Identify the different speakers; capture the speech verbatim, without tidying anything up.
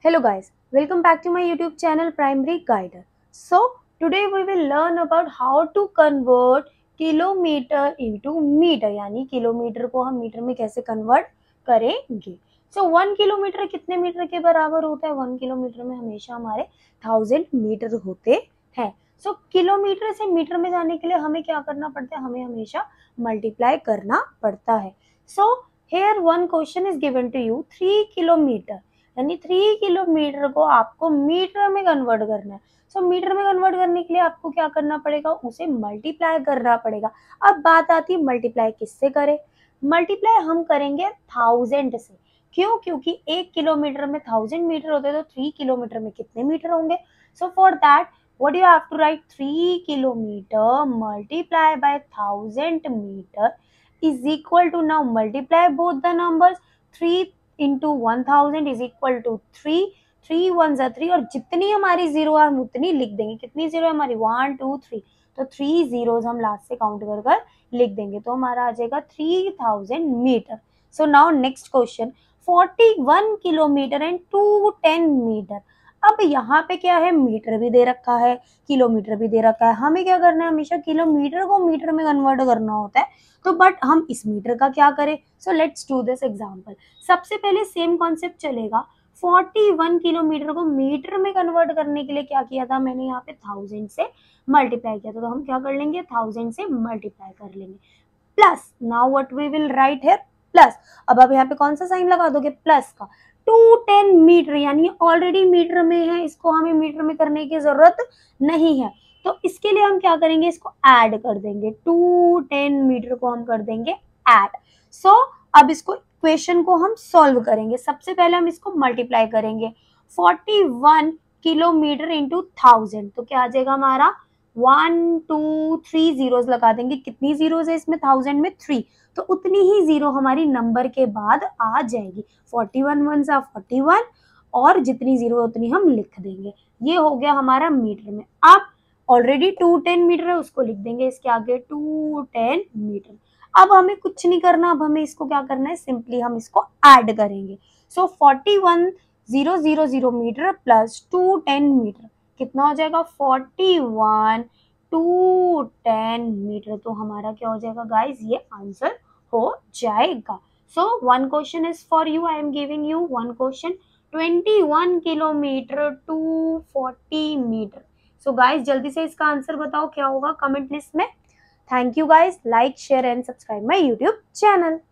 Speaker 1: Hello guys, welcome back to my YouTube channel Primary Guider. So today we will learn about how to convert kilometer into meter, यानी kilometre को हम metre में कैसे convert करेंगे. So one kilometre कितने metre के बराबर होता है? वन किलोमीटर में हमेशा हमारे थाउजेंड मीटर होते हैं. So किलोमीटर से मीटर में जाने के लिए हमें क्या करना पड़ता है? हमें हमेशा मल्टीप्लाई करना पड़ता है. So here one question is given to you, three kilometre यानी थ्री किलोमीटर को आपको मीटर में कन्वर्ट करना है. सो so, मीटर में कन्वर्ट करने के लिए आपको क्या करना पड़ेगा? उसे मल्टीप्लाई करना पड़ेगा. अब बात आती है मल्टीप्लाई किससे करें? मल्टीप्लाई हम करेंगे थाउजेंड से. क्यों? क्योंकि एक किलोमीटर में थाउजेंड मीटर होते हैं, तो थ्री किलोमीटर में कितने मीटर होंगे? So for that what you have to write, three kilometre multiply by thousand metre is equal to, now multiply both the numbers, three into one thousand is equal to three, three one जा three, और जितनी हमारी zero है हम उतनी लिख देंगे. कितनी जीरो है हमारी? वन टू थ्री, तो थ्री जीरोज हम लास्ट से काउंट कर कर लिख देंगे, तो हमारा आ जाएगा three thousand metre. So now next question, forty one kilometre and two ten metre. अब यहाँ पे क्या है? मीटर भी दे रखा है, किलोमीटर भी दे रखा है. हमें क्या करना है? हमेशा किलोमीटर को मीटर में कन्वर्ट करना होता है. तो बट हम इस मीटर का क्या करें? So let's do this example. सबसे पहले सेम कॉन्सेप्ट चलेगा. फोर्टी वन किलोमीटर को मीटर में कन्वर्ट करने के लिए क्या किया था? मैंने यहाँ पे थाउजेंड से मल्टीप्लाई किया था, तो हम क्या कर लेंगे? थाउजेंड से मल्टीप्लाई कर लेंगे. Plus, now what we will write here, plus. अब आप यहाँ पे कौन सा साइन लगा दोगे? प्लस का. टू टेन मीटर यानी ऑलरेडी मीटर में है, इसको हमें मीटर में करने की जरूरत नहीं है, तो इसके लिए हम क्या करेंगे? इसको ऐड कर देंगे. टू टेन मीटर को हम कर देंगे ऐड. सो so, अब इसको इक्वेशन को हम सॉल्व करेंगे. सबसे पहले हम इसको मल्टीप्लाई करेंगे. Forty one kilometre into thousand, तो क्या आ जाएगा हमारा? वन टू थ्री जीरोस लगा देंगे. कितनी जीरोस है इसमें? थाउजेंड में थ्री, तो उतनी ही जीरो हमारी नंबर के बाद आ जाएगी. फोर्टी वन वन सा फोर्टी वन, और जितनी जीरो उतनी हम लिख देंगे. ये हो गया हमारा मीटर में. अब ऑलरेडी टू टेन मीटर है, उसको लिख देंगे इसके आगे टू टेन मीटर. अब हमें कुछ नहीं करना, अब हमें इसको क्या करना है? सिंपली हम इसको ऐड करेंगे. So forty one zero zero zero metre plus two ten metre कितना हो जाएगा? Forty one two ten metre. तो हमारा क्या हो जाएगा गाइज? ये आंसर हो जाएगा. So one question is for you. I am giving you one question, twenty one kilometre two forty metre. So guys जल्दी से इसका आंसर बताओ क्या होगा कमेंट लिस्ट में. Thank you guys. Like share and subscribe my YouTube channel.